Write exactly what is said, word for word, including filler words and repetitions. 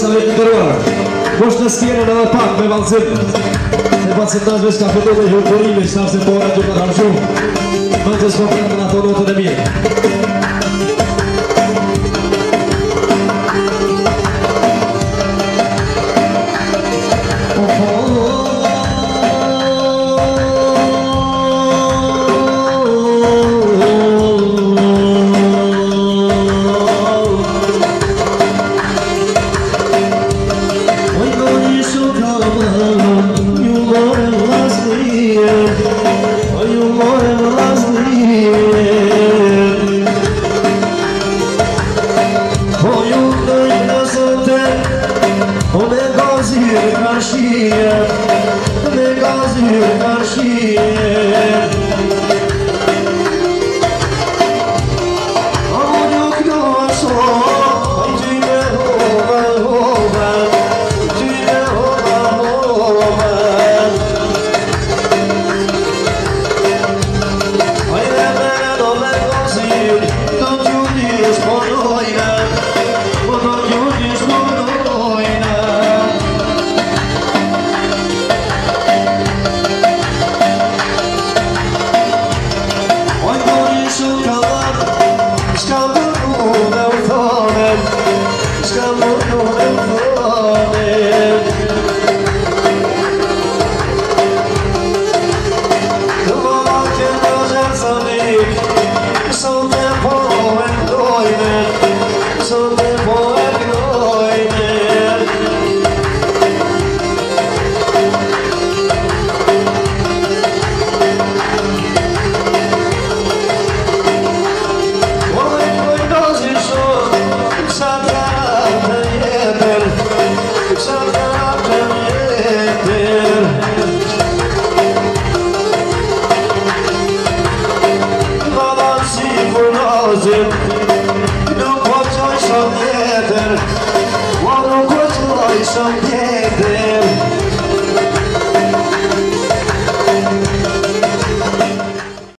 vetë të ruar. Kush në skjerën edhe pak me valzim. Se pa të ndash vesh ka fëtu dhe hurkurimi, që nashtë të pora të të hamshu. Më të shkofrën në ato notën e mirë. Oj,